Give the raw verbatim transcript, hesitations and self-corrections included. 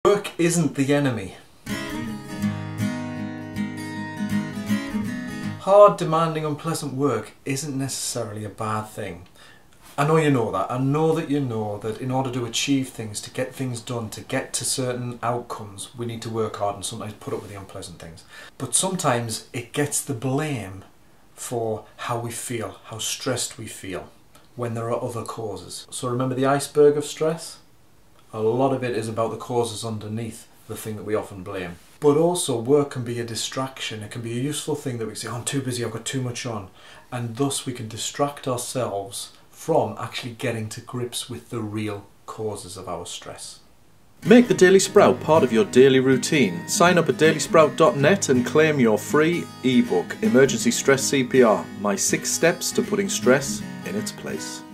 Work isn't the enemy. Hard, demanding, unpleasant work isn't necessarily a bad thing. I know you know that. I know that you know that in order to achieve things, to get things done, to get to certain outcomes, we need to work hard and sometimes put up with the unpleasant things. But sometimes it gets the blame for how we feel, how stressed we feel, when there are other causes. So remember the iceberg of stress? A lot of it is about the causes underneath the thing that we often blame. But also work can be a distraction. It can be a useful thing that we say, oh, I'm too busy, I've got too much on. And thus we can distract ourselves from actually getting to grips with the real causes of our stress. Make the Daily Sprout part of your daily routine. Sign up at daily sprout dot net and claim your free ebook, Emergency Stress C P R, My Six Steps to Putting Stress in Its Place.